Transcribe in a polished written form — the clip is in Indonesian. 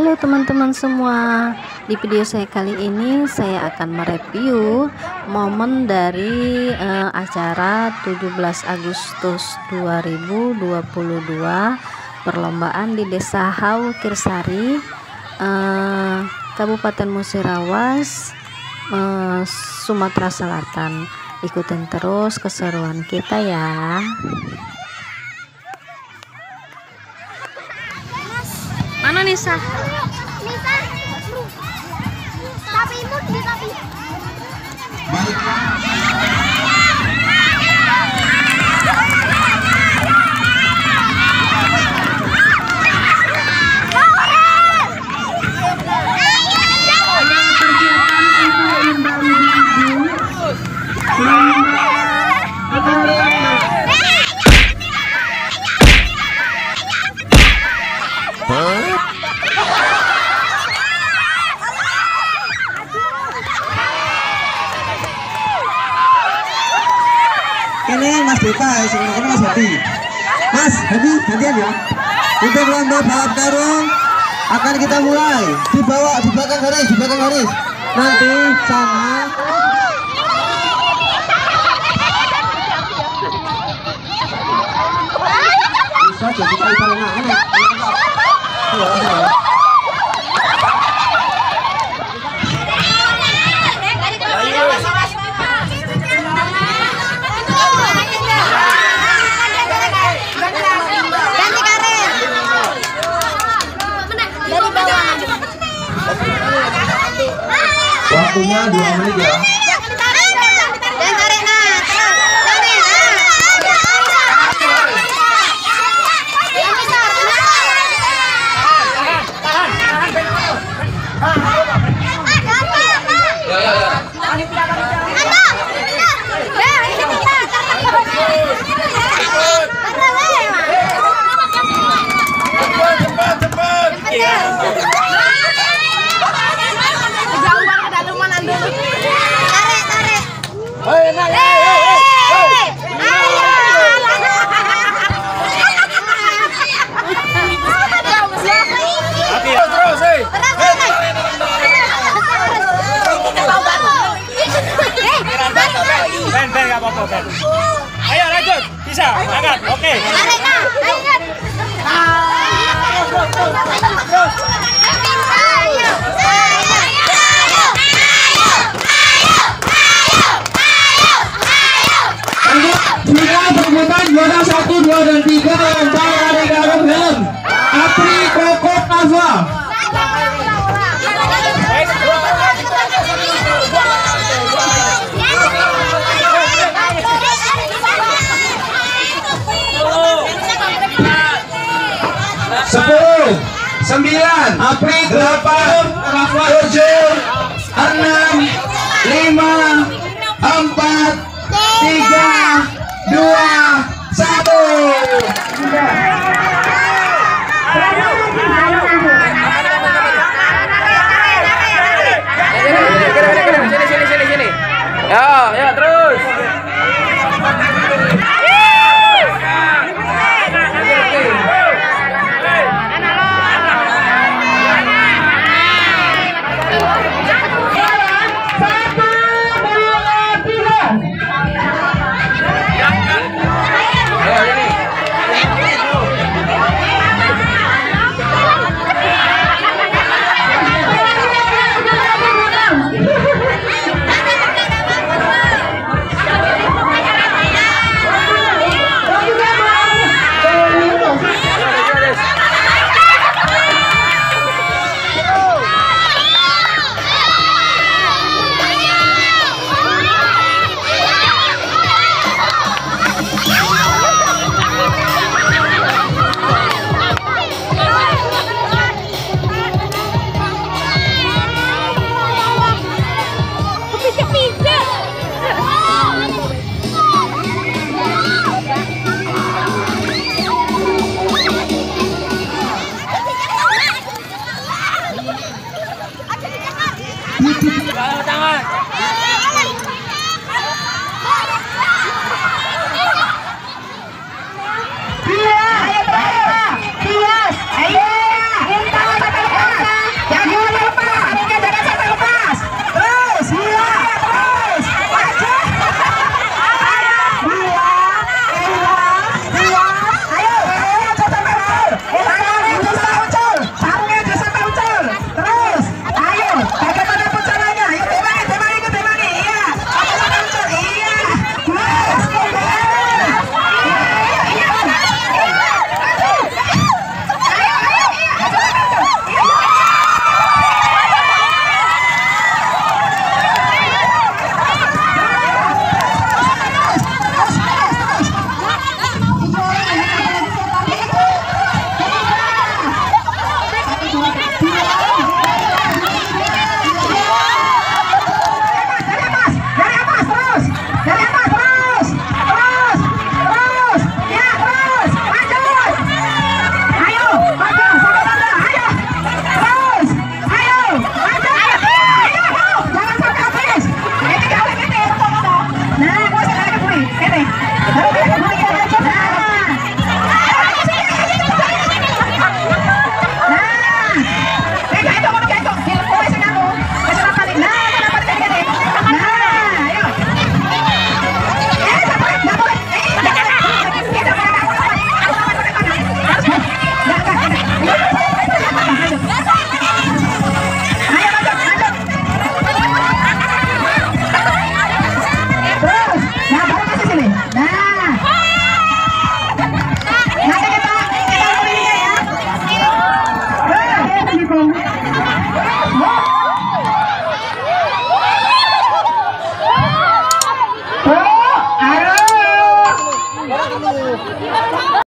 Halo teman-teman semua, di video saya kali ini saya akan mereview momen dari acara 17 Agustus 2022 perlombaan di Desa Hau Kirsari, Kabupaten Musirawas, Sumatera Selatan. Ikutin terus keseruan kita ya. Mana Nisa? Nisa. Tapi imut di tapi. Ini Mas Deka, ini Mas Hadi. Mas Hadi, gantian ya. Untuk lomba balap karung akan kita mulai. Dibawa di belakang garis, Nanti sana. Bisa jadi kali paling waktunya 2 menit ya. Ben, gak apa-apa, Ben. Ayo lanjut, bisa, angkat, oke. Jika perbuatan juara 1, 2, dan 3 yang dari dalam helm Apri Kokok Nava. Sepuluh, 9, Apri 8, 7, 6, 5, 4, 3, 2, 1. Sini. Ya, terus. Ora telu.